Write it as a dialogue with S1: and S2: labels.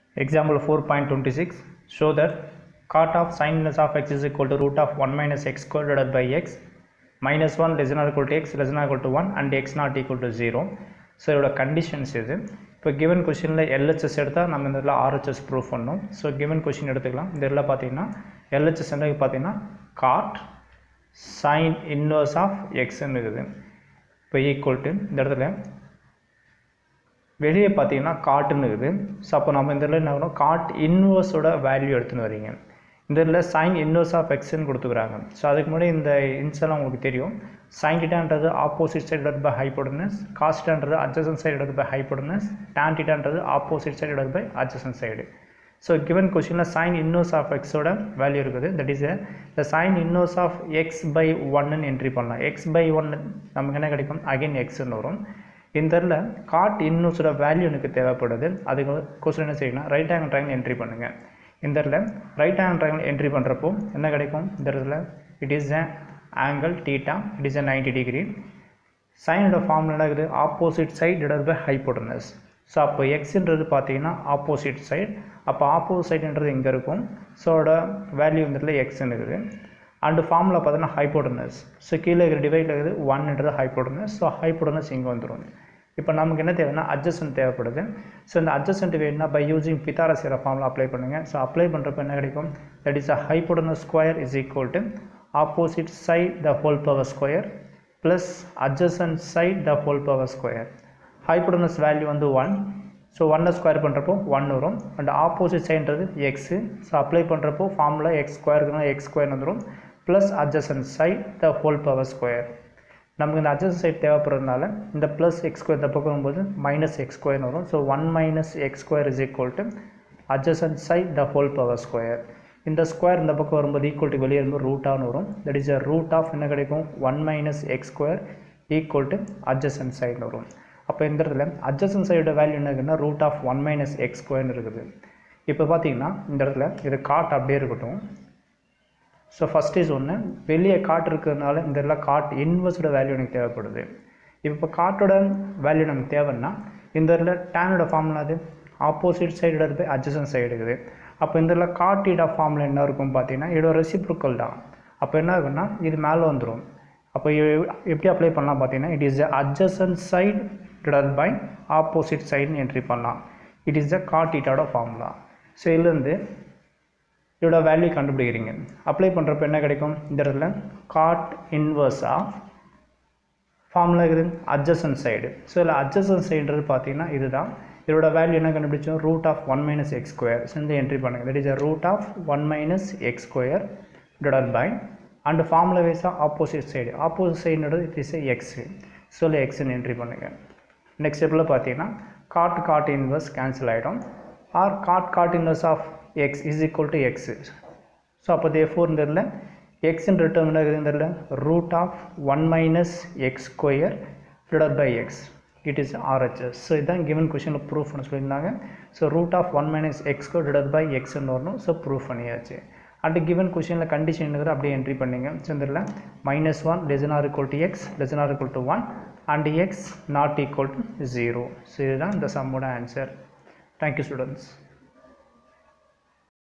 S1: Example 4.26 show that cot of sin inverse of x is equal to root of 1 minus x squared divided by x minus 1 less than or equal to x less than or equal to 1 and x not equal to 0. So இதோட conditions இது. இப்போ given questionல LHS எடுத்தா நம்ம இந்த இடத்துல RHS proof பண்ணணும். So given question எடுத்துக்கலாம். இந்த இடத்துல பார்த்தீங்கன்னா LHS என்ன பார்த்தீங்கன்னா cot sin inverse of x ன்னு இருக்குது. இப்போ equal to இந்த இடத்துல வெளியே பார்த்தீங்கன்னா காட்டுன்னு இருக்குது. ஸோ அப்போ நம்ம இந்த இதில் என்ன பண்ணணும், காட் இன்வர்ஸோட வேல்யூ எடுத்துன்னு வரீங்க. இந்த இதில் சைன் இன்வர்ஸ் ஆஃப் எக்ஸ்ன்னு கொடுத்துக்கிறாங்க. ஸோ அதுக்கு முன்னாடி இந்த இன்ஸ்லாம் உங்களுக்கு தெரியும். சைன் டீட்டான்றது opposite side divide by hypotenuse, cos டீட்டான்றது adjacent side divide by hypotenuse, tan டீட்டான்றது opposite side divide by adjacent side. So given கொஸ்டினில் சைன் இன்வர்ஸ் ஆஃப் எக்ஸோட வேல்யூ இருக்குது. That is the sine inverse of x by ஒன்னு entry பண்ணலாம். X by one நமக்கு என்ன கிடைக்கும், அகைன் எக்ஸ்ன்னு வரும். இந்த இடத்துல காட் இன்வர்ஸோட வேல்யூ எனக்கு தேவைப்படுது. அதுக்கு கொஸ்டின் என்ன செய்யணும், ரைட் ஆங்கிள் ட்ரையாங்கிள் என்ட்ரி பண்ணுங்கள். இந்த இடத்துல ரைட் ஆங்கிள் ட்ரையாங்கிள் என்ட்ரி பண்ணுறப்போ என்ன கிடைக்கும், இந்த இடத்துல it is a angle theta, it is a 90 degree. சைனோட ஃபார்முலா என்ன இருக்குது, opposite side divided by hypotenuse. So அப்போ எக்ஸுன்றது பார்த்தீங்கன்னா ஆப்போசிட் சைடு, அப்போ ஆப்போசிட் சைடுன்றது இங்கே இருக்கும். ஸோ அதோட வேல்யூ இந்த இடத்துல எக்ஸ்ன்னு இருக்குது. அண்டு ஃபார்முலா பார்த்தீங்கன்னா ஹைபோடனஸ். ஸோ கீழே இருக்கிற டிவைடில் இருக்குது 1ன்றது ஹைபோடனஸ். ஸோ ஹைபோடனஸ் இங்கே வந்துடும். இப்போ நமக்கு என்ன தேவைன்னா அட்ஜசன்ட் தேவைப்படுது. ஸோ இந்த அட்ஜசன்ட் வேணும்னா by using Pythagoras formula apply பண்ணுங்கள். ஸோ அப்ளை பண்ணுறப்ப என்ன கிடைக்கும், that is a hypotenuse square is equal to opposite side the whole power square plus adjacent side the whole power square. Hypotenuse value வந்து 1. So 1 square பண்ணுறப்போ 1 வரும். And opposite சைடுன்றது x. So apply பண்ணுறப்போ formula x ஸ்கொயருக்குனா x square வந்துடும் plus adjacent side the whole power square. நமக்கு இந்த adjacent side தேவைப்படுறதுனால இந்த ப்ளஸ் எக்ஸ் ஸ்கொயர் இந்த பக்கம் வரும்போது மைனஸ் எக்ஸ் ஸ்கொயர் வரும். So 1 minus x square is equal to adjacent side the whole power square. இந்த ஸ்கொயர் இந்த பக்கம் வரும்போது ஈக்குவல் டு வெளியே வரும்போது ரூட்டான்னு வரும். That is a root of என்ன கிடைக்கும், 1 minus x square equal to adjacent சைடுன்னு வரும். அப்போ இந்த இடத்துல அட்ஜசன்ட் சைடோட வேல்யூ என்ன இருக்குன்னா ரூட் ஆஃப் 1 மைனஸ் எக்ஸ் ஸ்கொயர்னு இருக்குது. இப்போ பார்த்தீங்கன்னா இந்த இடத்துல இது காட் அப்படியே இருக்கட்டும். ஸோ ஃபஸ்ட் இஸ் ஒன்று, வெளியே காட் இருக்கிறதுனால இந்த இடத்துல காட் இன்வர்ஸோட வேல்யூ எனக்கு தேவைப்படுது. இப்போ காட்டோட வேல்யூ நமக்கு தேவைன்னா இந்த இடத்துல டேனோட ஃபார்முலா அது ஆப்போசிட் சைடு போய் அட்ஜசன்ட் சைடு இருக்குது. அப்போ இந்த இடத்துல காட் டீட்டா ஃபார்முலா என்ன இருக்கும் பார்த்தீங்கன்னா இதோட ரெசிப்ரோக்கல் தான். அப்போ என்ன ஆகுன்னா இது மேலே வந்துடும். அப்போ எப்படி அப்ளை பண்ணலாம் பார்த்தீங்கன்னா it is adjacent side divided by opposite சைடுன்னு என்ட்ரி பண்ணலாம். இட் இஸ் த காட் டீட்டாவோட ஃபார்முலா. ஸோ இதுலேருந்து இதோட வேல்யூ கண்டுபிடிக்கிறீங்க. அப்ளை பண்ணுறப்ப என்ன கிடைக்கும், இந்த இடத்துல காட் இன்வர்ஸ் ஆஃப் ஃபார்முலா இருக்குது அட்ஜசன்ட் சைடு. ஸோ இதில் அட்ஜசன்ட் சைடுன்றது பார்த்தீங்கன்னா இதுதான். இதோட வேல்யூ என்ன கண்டுபிடிச்சோம், root of 1 minus x square. So இந்த என்ட்ரி பண்ணுங்கள். That is a root of 1 minus x square divided by and formula வைஸாக ஆப்போசிட் சைடு. ஆப்போசிட் சைடுன்றது இட் இஸ் எக்ஸு. ஸோ இல்லை எக்ஸ்ன்னு என்ட்ரி பண்ணுங்கள். நெக்ஸ்ட் ஸ்டெப்பில் பார்த்தீங்கன்னா காட் இன்வர்ஸ் கேன்சல் ஆகிடும். Or cot inverse of x is equal to x. So அப்போ therefore இந்த இடத்துல எக்ஸின் ரிட்டர்ன் என்ன இருக்குது, இந்த இடத்துல root of 1 minus x square divided by x. It is RHS. So இதுதான் கிவன் கொஷனில் ப்ரூஃப் பண்ண சொல்லியிருந்தாங்க. So root of 1 minus x square divided by எக்ஸ்ன்னு வரணும். ஸோ ப்ரூஃப் பண்ணியாச்சு. அண்ட் கிவன் கொஷனில் கண்டிஷன் இருக்கிற அப்படியே என்ட்ரி பண்ணிங்க. ஸோ இந்த இடத்துல -1 less than or equal to x less than or equal to 1 and x not equal to 0. So இதுதான் இந்த சம்மோட ஆன்சர். Thank you students.